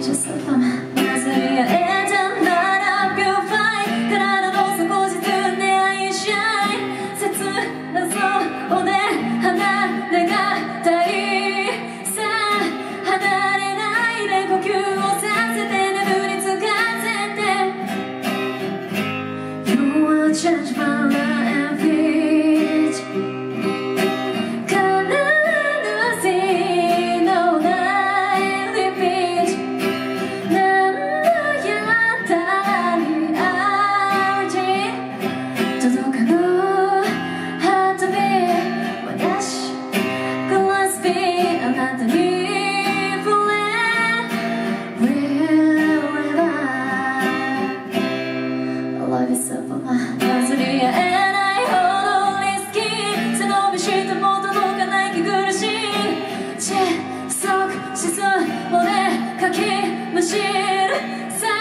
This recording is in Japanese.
Just a bummer 祭り合えたなら Feel fine 体の底沈んで愛し合い切なそうで離れがたいさあ離れないで呼吸をさせて眠りつかせて You will change my life each 必ずのないリピート何度やったり愛人届かぬハートビート私グラスビーあなたに譲り合えないほどリスキー背伸びしても届かない息苦しい窒息しそうでかきむしる